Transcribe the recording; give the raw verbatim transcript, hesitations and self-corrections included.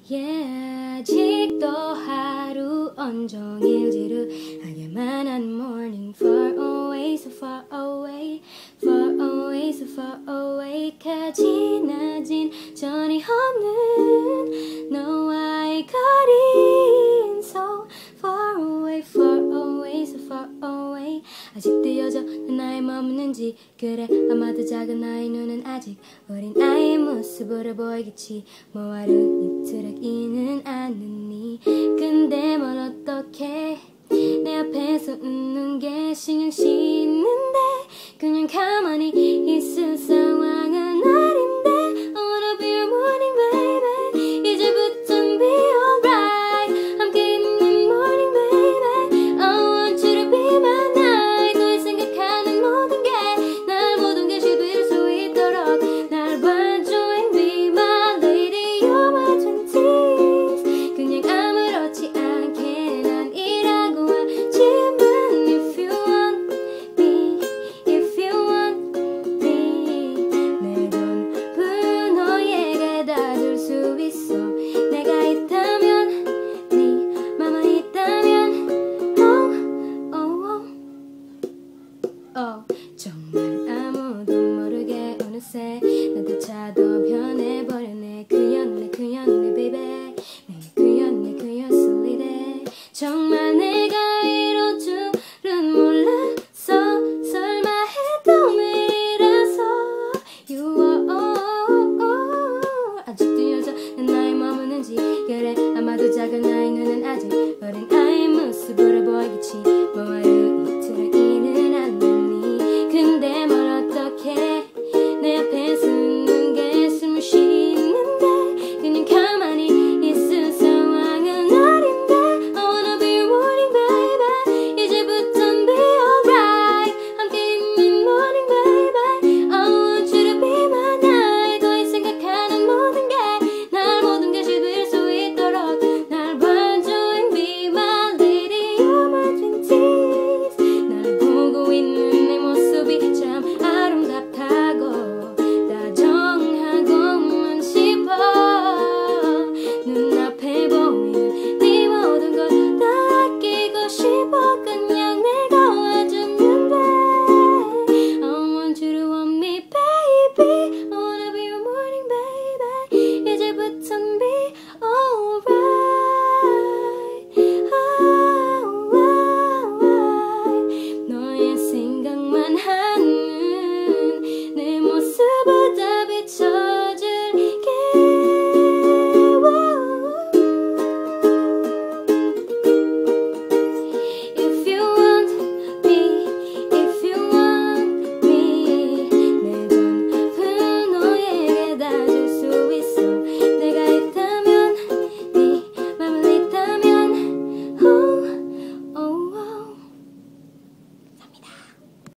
Yeah, 아직도 하루 온종일 지루하게만 한 morning far away, so far away, far away, so far away 까지 낮은 전이 없는 너와의 거리 so far away, far away, so far away 아직도 여전한 나의 머무는지 그래 아마도 작은 나의 눈은 아직 어린 아이의 모습으로 보이겠지 뭐 하루 이틀하기는 않으니 근데 뭘 어떡해 내 앞에서 웃는 게 신경 쓰이는데 그냥 가만히 있을 상황은 아닌데 I wanna be your morning baby 이제부턴 be alright 함께 있는 morning baby I want you to be my night 널 생각하는 모든 게 날 모든 게 쉽을 수 있도록 날 봐줘 and be my lady you're my twenties 그냥 아무렇지 않게 난 이라고 하지만 if you want me if you want me 내 전부 너에게 다 줄 수 있어 내가 있다면 네 맘만 있다면 oh oh oh oh 정말 아무도 모르게 어느새 나도 차도